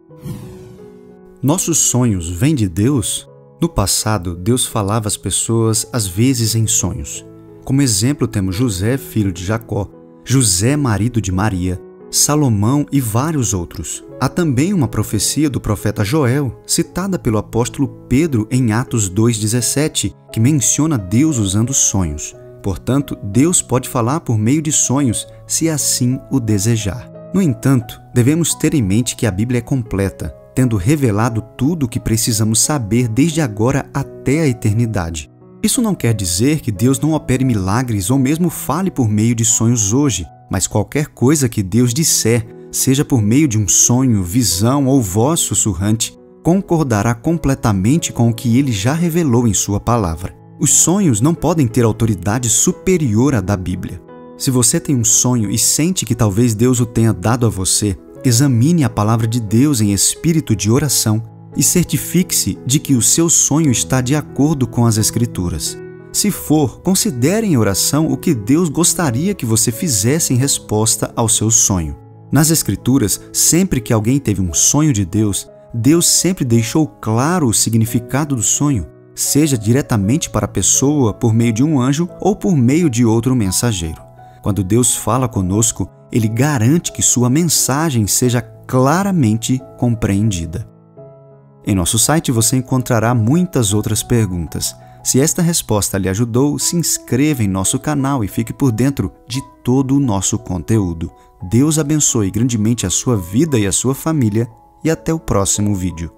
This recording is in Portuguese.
Nossos sonhos vêm de Deus? No passado, Deus falava às pessoas às vezes em sonhos. Como exemplo, temos José, filho de Jacó, José, marido de Maria, Salomão e vários outros. Há também uma profecia do profeta Joel, citada pelo apóstolo Pedro em Atos 2,17, que menciona Deus usando sonhos. Portanto, Deus pode falar por meio de sonhos, se assim o desejar. No entanto, devemos ter em mente que a Bíblia é completa, tendo revelado tudo o que precisamos saber desde agora até a eternidade. Isso não quer dizer que Deus não opere milagres ou mesmo fale por meio de sonhos hoje, mas qualquer coisa que Deus disser, seja por meio de um sonho, visão ou voz sussurrante, concordará completamente com o que Ele já revelou em Sua palavra. Os sonhos não podem ter autoridade superior à da Bíblia. Se você tem um sonho e sente que talvez Deus o tenha dado a você, examine a palavra de Deus em espírito de oração e certifique-se de que o seu sonho está de acordo com as Escrituras. Se for, considere em oração o que Deus gostaria que você fizesse em resposta ao seu sonho. Nas Escrituras, sempre que alguém teve um sonho de Deus, Deus sempre deixou claro o significado do sonho, seja diretamente para a pessoa por meio de um anjo ou por meio de outro mensageiro. Quando Deus fala conosco, Ele garante que sua mensagem seja claramente compreendida. Em nosso site você encontrará muitas outras perguntas. Se esta resposta lhe ajudou, se inscreva em nosso canal e fique por dentro de todo o nosso conteúdo. Deus abençoe grandemente a sua vida e a sua família e até o próximo vídeo.